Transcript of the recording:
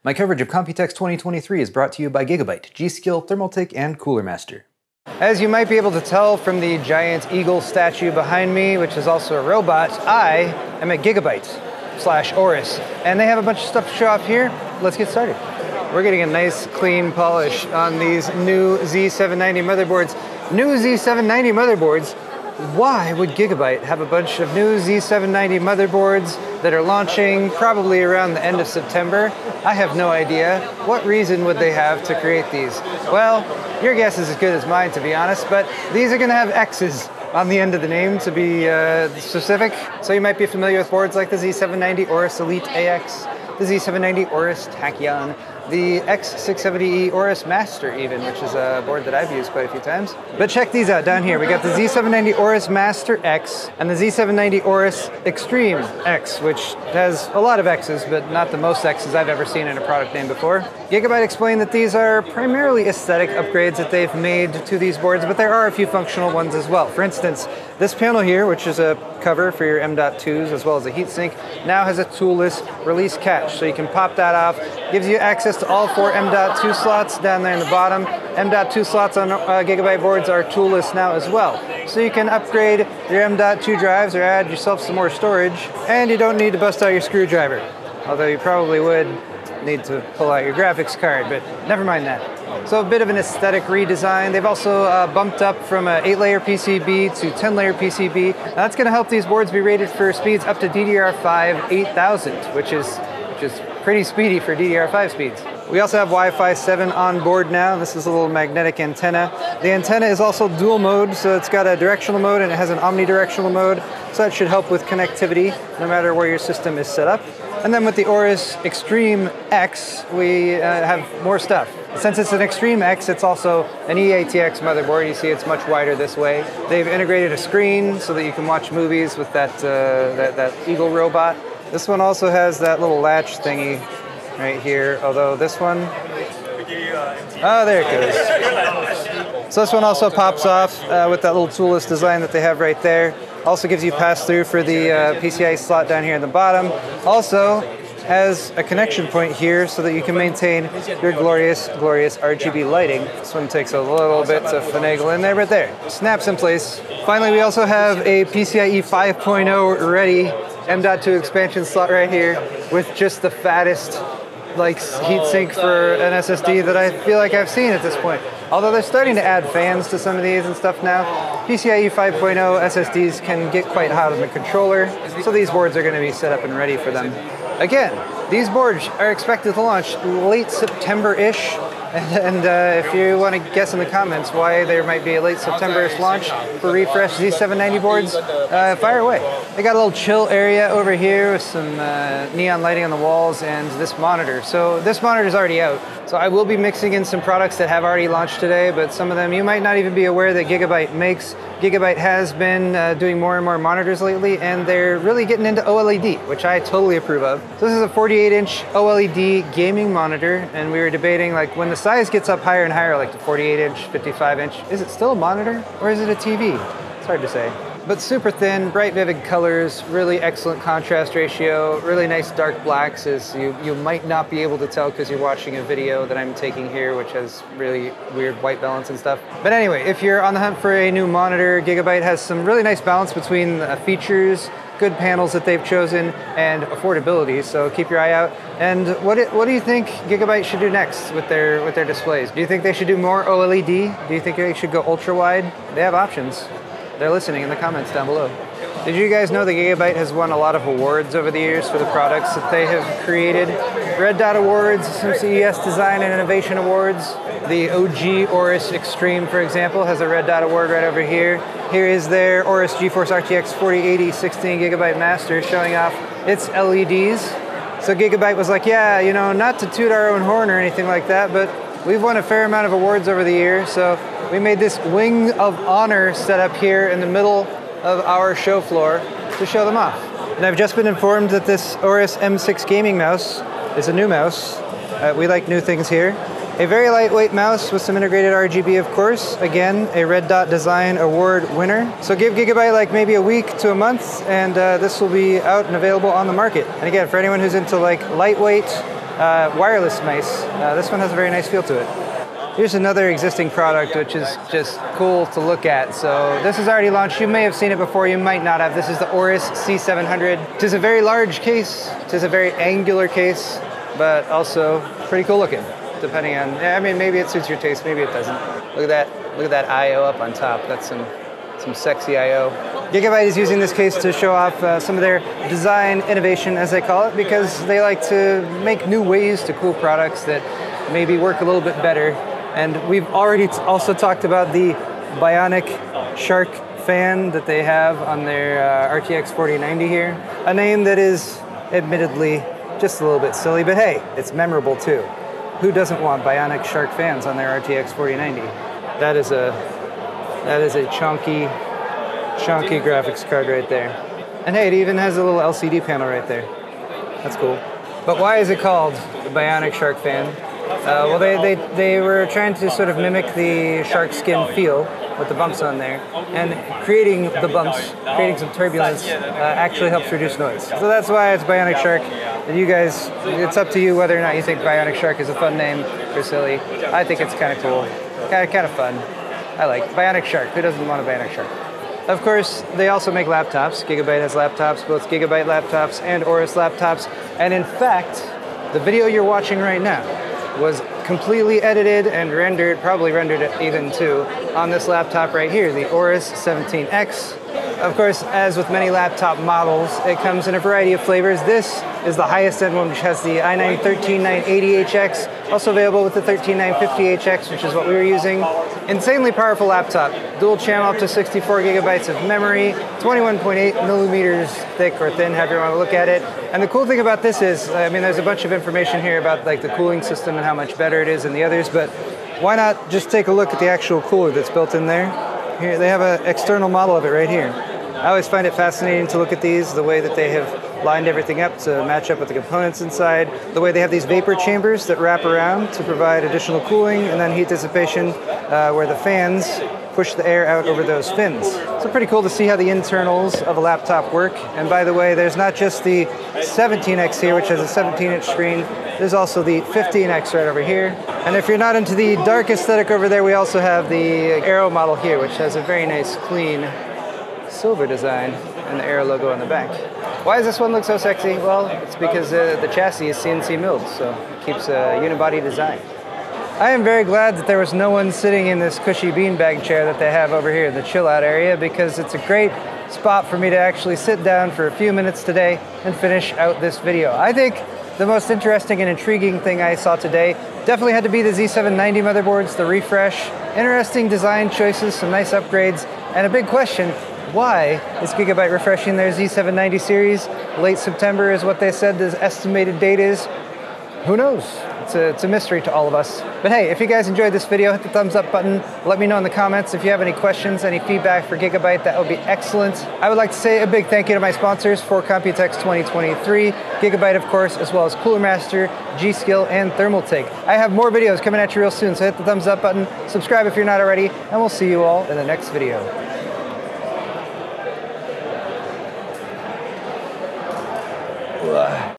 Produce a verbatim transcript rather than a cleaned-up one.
My coverage of Computex twenty twenty-three is brought to you by Gigabyte, G-Skill, Thermaltake, and Cooler Master. As you might be able to tell from the giant eagle statue behind me, which is also a robot, I am at Gigabyte slash Aorus, and they have a bunch of stuff to show off here. Let's get started. We're getting a nice clean polish on these new Z seven ninety motherboards. New Z seven ninety motherboards? Why would Gigabyte have a bunch of new Z seven ninety motherboards that are launching probably around the end of September? I have no idea. What reason would they have to create these? Well, your guess is as good as mine, to be honest, but these are going to have X's on the end of the name to be uh, specific. So you might be familiar with boards like the Z seven ninety Aorus Elite A X, the Z seven ninety Aorus Tachyon, the X six seventy E Aorus Master even, which is a board that I've used quite a few times. But check these out down here. We got the Z seven ninety Aorus Master X and the Z seven ninety Aorus Extreme X, which has a lot of X's, but not the most X's I've ever seen in a product name before. Gigabyte explained that these are primarily aesthetic upgrades that they've made to these boards, but there are a few functional ones as well. For instance, this panel here, which is a cover for your M dot twos as well as a heatsink, now has a toolless release catch, so you can pop that off. Gives you access to all four M dot two slots down there in the bottom. M dot two slots on uh, Gigabyte boards are toolless now as well. So you can upgrade your M dot two drives or add yourself some more storage, and you don't need to bust out your screwdriver. Although you probably would need to pull out your graphics card, but never mind that. So a bit of an aesthetic redesign. They've also uh, bumped up from an eight layer P C B to ten layer P C B. Now that's going to help these boards be rated for speeds up to D D R five eight thousand, which is, which is pretty speedy for D D R five speeds. We also have Wi-Fi seven on board now. This is a little magnetic antenna. The antenna is also dual mode, so it's got a directional mode and it has an omnidirectional mode, so that should help with connectivity no matter where your system is set up. And then with the Aorus Extreme X, we uh, have more stuff. Since it's an Extreme X, it's also an E A T X motherboard. You see it's much wider this way. They've integrated a screen so that you can watch movies with that, uh, that, that Eagle robot. This one also has that little latch thingy right here, although this one... Oh, there it goes. So this one also pops off uh, with that little toolless design that they have right there. Also gives you pass-through for the uh, P C I slot down here in the bottom. Also has a connection point here so that you can maintain your glorious, glorious R G B lighting. This one takes a little bit to finagle in there, but there, snaps in place. Finally, we also have a PCIe five point oh ready M dot two expansion slot right here with just the fattest like heatsink for an S S D that I feel like I've seen at this point. Although they're starting to add fans to some of these and stuff now, PCIe five point oh S S Ds can get quite hot on the controller, so these boards are going to be set up and ready for them. Again, these boards are expected to launch late September-ish, and, and uh, if you want to guess in the comments why there might be a late September-ish launch for refreshed Z seven ninety boards, uh, fire away. They got a little chill area over here with some uh, neon lighting on the walls and this monitor. So this monitor is already out. So I will be mixing in some products that have already launched today, but some of them you might not even be aware that Gigabyte makes. Gigabyte has been uh, doing more and more monitors lately, and they're really getting into O L E D, which I totally approve of. So this is a forty-eight inch O L E D gaming monitor, and we were debating like when the size gets up higher and higher, like the forty-eight inch, fifty-five inch, is it still a monitor or is it a T V? It's hard to say. But super thin, bright vivid colors, really excellent contrast ratio, really nice dark blacks, as you, you might not be able to tell because you're watching a video that I'm taking here, which has really weird white balance and stuff. But anyway, if you're on the hunt for a new monitor, Gigabyte has some really nice balance between uh, features, good panels that they've chosen, and affordability, so keep your eye out. And what, it, what do you think Gigabyte should do next with their, with their displays? Do you think they should do more O L E D? Do you think they should go ultra-wide? They have options. They're listening in the comments down below. Did you guys know that Gigabyte has won a lot of awards over the years for the products that they have created? Red Dot Awards, some C E S Design and Innovation Awards. The O G Aorus Extreme, for example, has a Red Dot Award right over here. Here is their Aorus GeForce R T X forty eighty sixteen gigabyte Master showing off its L E Ds. So Gigabyte was like, yeah, you know, not to toot our own horn or anything like that, but we've won a fair amount of awards over the years, so we made this wing of honor set up here in the middle of our show floor to show them off. And I've just been informed that this Aorus M six gaming mouse is a new mouse. Uh, we like new things here. A very lightweight mouse with some integrated R G B, of course. Again, a Red Dot Design Award winner. So give Gigabyte like maybe a week to a month, and uh, this will be out and available on the market. And again, for anyone who's into like lightweight, uh, wireless mice. Uh, this one has a very nice feel to it. Here's another existing product which is just cool to look at. So this is already launched. You may have seen it before, you might not have. This is the Aorus Z seven hundred. It is a very large case. It is a very angular case, but also pretty cool looking, depending on, I mean, maybe it suits your taste, maybe it doesn't. Look at that, look at that I O up on top. That's some, some sexy I O. Gigabyte is using this case to show off uh, some of their design innovation, as they call it, because they like to make new ways to cool products that maybe work a little bit better. And we've already also talked about the Bionic Shark fan that they have on their uh, R T X forty ninety here. A name that is admittedly just a little bit silly, but hey, it's memorable too. Who doesn't want Bionic Shark fans on their R T X forty ninety? That is a, that is a chunky, chunky graphics card right there. And hey, it even has a little L C D panel right there. That's cool. But why is it called the Bionic Shark fan? Uh, well, they, they, they were trying to sort of mimic the shark skin feel with the bumps on there, and creating the bumps, creating some turbulence, uh, actually helps reduce noise. So that's why it's Bionic Shark. And you guys, it's up to you whether or not you think Bionic Shark is a fun name or silly. I think it's kind of cool, kind of, kind of fun. I like Bionic Shark. Who doesn't want a Bionic Shark? Of course, they also make laptops. Gigabyte has laptops, both Gigabyte laptops and Aorus laptops. And in fact, the video you're watching right now was completely edited and rendered, probably rendered even too, on this laptop right here, the Aorus seventeen X. Of course, as with many laptop models, it comes in a variety of flavors. This is the highest end one, which has the i nine thirteen nine eighty H X, also available with the thirteen nine fifty H X, which is what we were using. Insanely powerful laptop, dual channel up to sixty-four gigabytes of memory, twenty-one point eight millimeters thick or thin, however you want to look at it. And the cool thing about this is, I mean, there's a bunch of information here about like the cooling system and how much better it is than the others, but why not just take a look at the actual cooler that's built in there? Here, they have an external model of it right here. I always find it fascinating to look at these, the way that they have lined everything up to match up with the components inside, the way they have these vapor chambers that wrap around to provide additional cooling, and then heat dissipation uh, where the fans push the air out over those fins. So pretty cool to see how the internals of a laptop work. And by the way, there's not just the seventeen X here, which has a seventeen inch screen, there's also the fifteen X right over here. And if you're not into the dark aesthetic over there, we also have the Aero model here, which has a very nice, clean silver design and the Aero logo on the back. Why does this one look so sexy? Well, it's because uh, the chassis is C N C milled, so it keeps a unibody design. I am very glad that there was no one sitting in this cushy beanbag chair that they have over here in the chill out area, because it's a great spot for me to actually sit down for a few minutes today and finish out this video. I think the most interesting and intriguing thing I saw today definitely had to be the Z seven ninety motherboards, the refresh, interesting design choices, some nice upgrades, and a big question: why is Gigabyte refreshing their Z seven ninety series? Late September is what they said the estimated date is. Who knows? It's a, it's a mystery to all of us. But hey, if you guys enjoyed this video, hit the thumbs up button. Let me know in the comments if you have any questions, any feedback for Gigabyte. That would be excellent. I would like to say a big thank you to my sponsors for Computex twenty twenty-three, Gigabyte, of course, as well as Cooler Master, G-Skill, and Thermaltake. I have more videos coming at you real soon, so hit the thumbs up button, subscribe if you're not already, and we'll see you all in the next video.